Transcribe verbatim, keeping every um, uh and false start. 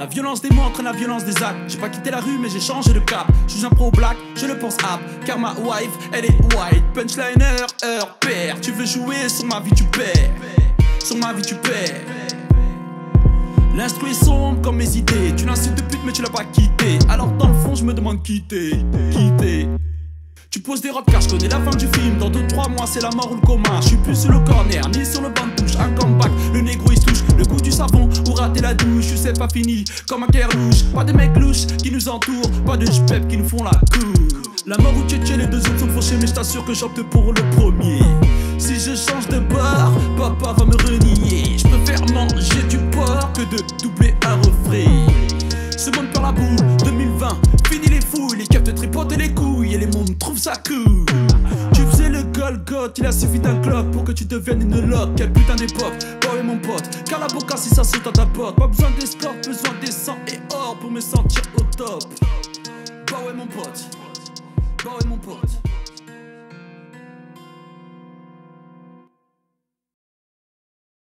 La violence des mots entraîne la violence des actes. J'ai pas quitté la rue mais j'ai changé de cap. Je suis un pro black, je le pense app. Car ma wife elle est white. Punchliner, heure, père. Tu veux jouer sur ma vie tu perds. Sur ma vie tu perds. L'instru est sombre comme mes idées. Tu l'insultes de pute mais tu l'as pas quitté. Alors dans le fond je me demande quitter. Quitter. Tu poses des robes car je connais la fin du film. Dans deux trois mois c'est la mort ou le coma. Je suis plus sur le corner ni sur le banc de touche. Un comeback, le négro il se touche. Le goût du savon ou rater la douche. Tu sais pas fini comme un kerlouche. Pas de mecs louches qui nous entourent. Pas de jpep qui nous font la cour. La mort ou tchétché, les deux autres sont fauchés. Mais je t'assure que j'opte pour le premier. Si je change de bord, papa va me renier. Je préfère manger du porc que de doubler un refrain. Ce monde par la boule, deux mille vingt, fini les fouilles, les keufs te tripotent les couilles et les mômes trouvent ça cool. Tu faisais le Golgoth, il a suffi d'un clock pour que tu deviennes une loque. Quelle putain d'époque, bah ouais mon pote, car la boca si ça saute à ta porte. Pas besoin d'escorte, besoin des sang et or pour me sentir au top. Bah ouais mon pote, bah ouais mon pote.